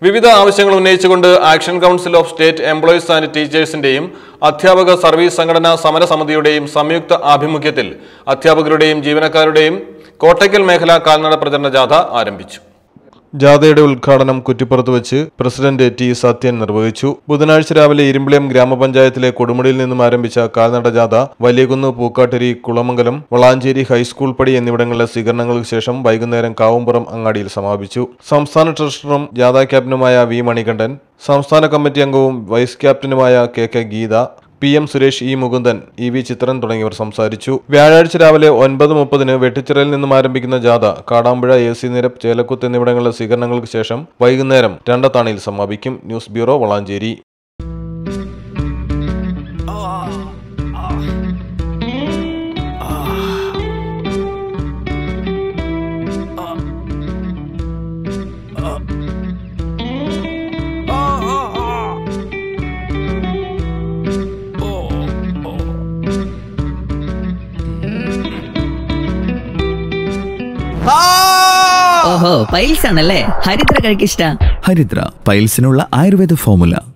വിവിധ ആവശ്യങ്ങൾ ഉന്നയിച്ചുകൊണ്ട് action council of state employees and ടീച്ചേഴ്സിന്റെയും അധ്യാപക സർവീസ് സംഘടനാ സമരസമിതിയുടെയും സംയുക്ത ആഭിമുഖ്യത്തിൽ അധ്യാപകരുടെയും ജീവനക്കാരുടെയും കോട്ടയ്ക്കൽ മേഖലാ കാൽനട പ്രചരണ ജാഥ ആരംഭിച്ചു. ജാഥയുടെ ഉദ്ഘാടനം കുറ്റിപ്പുറത്ത് വെച്ച് പ്രസിഡന്റ് ടി സത്യൻ നിർവഹിച്ചു. ബുധനാഴ്ച രാവിലെ ഇരുമ്പിളിയം ഗ്രാമപഞ്ചായത്തിലെ കൊടുമുടിയിൽ നിന്നും ആരംഭിച്ച കാൽനട ജാഥ വലിയകുന്ന്, പൂക്കാട്ടിരി, കുളമംഗലം, വളാഞ്ചേരി ഹൈസ്കൂൾ പടി എന്നിവിടങ്ങളിലെ സ്വീകരണങ്ങൾക്ക് ശേഷം വൈകുന്നേരം കാവുംപുറം അങ്ങാടിയിൽ സമാപിച്ചു. സംസ്ഥാന ട്രഷററും ജാഥ ക്യാപ്റ്റനുമായ വി മണികണ്ഠൻ, സംസ്ഥാന കമ്മിറ്റി അംഗവും വൈസ് ക്യാപ്റ്റനുമായ K Geetha, PM Suresh, E Mukundan, EV Chithran തുടങ്ങിയവർ സംസാരിച്ചു. വ്യാഴാഴ്ച രാവിലെ 9:30 വെട്ടിച്ചിറയിൽ നിന്നും ആരംഭിക്കുന്ന ജാഥ കാടാമ്പുഴ, AC നിരപ്പ്, ചേലക്കുത്ത് എന്നിവിടങ്ങളിലെ സ്വീകരണങ്ങൾക്ക് ശേഷം വൈകുന്നേരം രണ്ടത്താണിയിൽ സമാപിക്കും. News bureau, Valanchery. ഓഹോ, പൈൽസ് ആണല്ലേ? ഹരിദ്ര കഴിക്കിഷ്ട? ഹരിദ്ര പൈൽസിനുള്ള ആയുർവേദ ഫോർമുല.